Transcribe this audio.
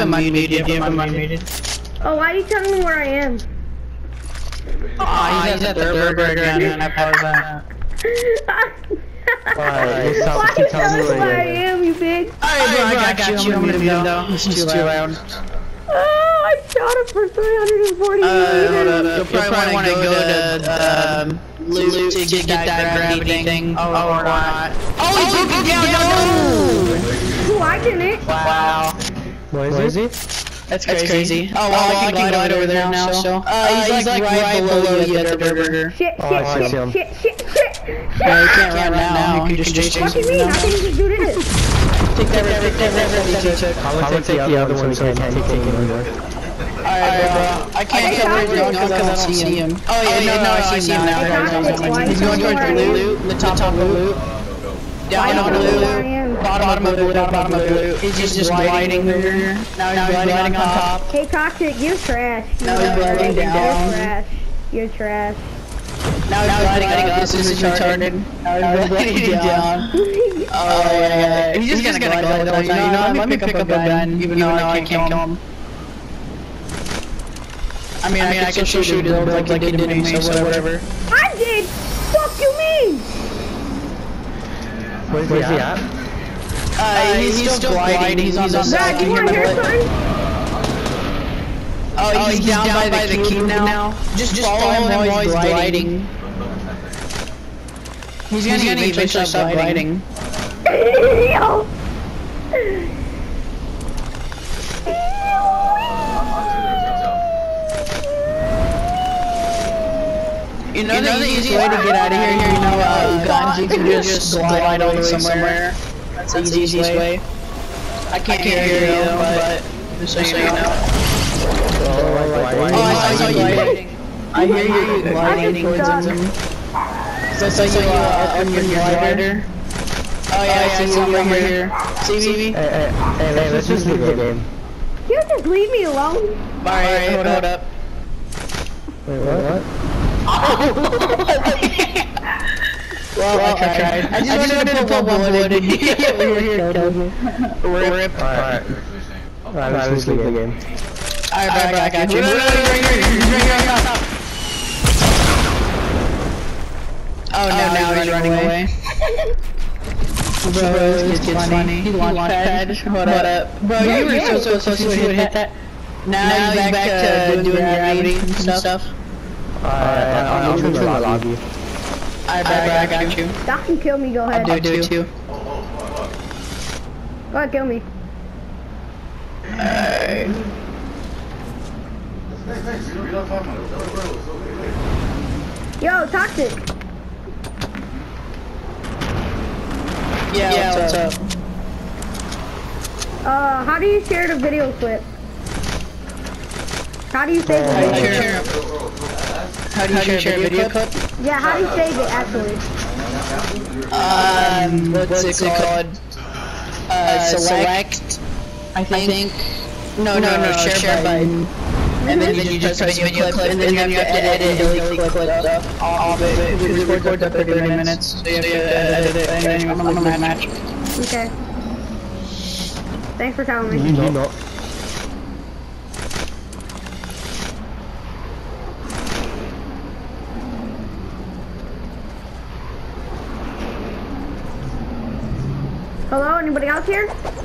unmuted. You have him unmuted. Oh, why are you telling me where I am? He's at the burger again. I pause that. Why you telling me where I am, you bitch? Alright, bro, I got you. I'm gonna mute him though. It's too loud. Oh, I shot him for 340 meters. You'll probably wanna go to loot to get that gravity thing. Oh, or not. Oh, he took it down! No! Ooh, I didn't. Wow. Where is he? That's crazy. Oh, well, I can glide over there now, so. He's like right below you at the burger. Shit. Yeah, you can't run now. You can just chase him. What do you mean? I can just do this. Take that. I'll take the other one so I can't take him anymore. Alright, bro. I can't get rid of him because I don't see him. Oh, yeah, no, I see him now. He's going towards the loot, the top of the loot. Down on the loot. Bottom of the loot. He's just gliding there. Now he's gliding on top. Hey, Toxic, you're trash. Now he's gliding down. You're trash. Now he's gliding up. This is retarded. Now he's gliding down. Oh, yeah. He's just gonna glide all the time. Let me pick up a gun, even though I can't kill him. I mean, I can still shoot his build like he did to me, so whatever. I did! Fuck you mean? Where's he at? He's still gliding. He's on the Zach, side. you wanna hear something? Oh, he's down by the cube now. Just follow him while he's gliding. He's gonna eventually stop gliding. Yo! You know the easiest way to get out of here, guns, you can just glide all the way somewhere. That's the easiest way. I can't hear you though, but just so you know. Oh, I saw you gliding. I hear you gliding towards him. So I saw you on your glider. Oh yeah, I see you over here. See me? Hey, let's just leave the game. You just leave me alone? Alright, hold up. Wait, what? Well, I tried. I just wanted to put one bullet in you. We were here, Rip. Alright, let's leave the game. Alright, I got you. Oh, now he's running away. Bro, this kid's funny. He launched pad. What up? Bro, you were so close to hit that. Now he's back to doing gravity and stuff. I'll turn the lobby. Alright, I got you. Doc can kill me, go ahead. I'll do it too. Go ahead, kill me. Alright. Yo, Toxic. Yeah, what's up? How do you share the video clip? How do you save it? How do you share a video clip? Yeah, how do you save it, actually? What's it called? Select, I think. No, share button. And then you just press video clip, and then you have to edit and delete the clip stuff. All of it. Because it records up to 30 minutes, so you have to edit it. And then I'm on my match. Okay. Thanks for telling me. You know. Hello, anybody else here?